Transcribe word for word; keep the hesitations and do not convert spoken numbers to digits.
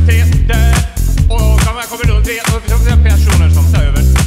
universitetet och man kommer runt och personer som tar över.